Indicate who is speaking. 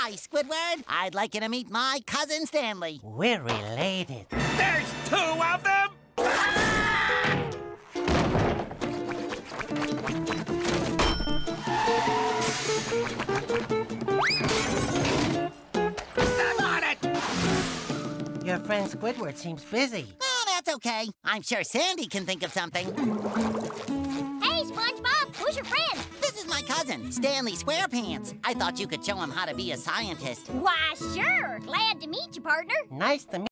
Speaker 1: Hi, Squidward. I'd like you to meet my cousin, Stanley.
Speaker 2: We're related.
Speaker 3: There's 2 of them? Step on it!
Speaker 2: Your friend Squidward seems busy.
Speaker 1: Oh, that's okay. I'm sure Sandy can think of something.
Speaker 4: Hey, SpongeBob, who's your friend?
Speaker 1: This is my cousin, Stanley SquarePants. I thought you could show him how to be a scientist.
Speaker 4: Why, sure. Glad to meet you, partner.
Speaker 2: Nice to meet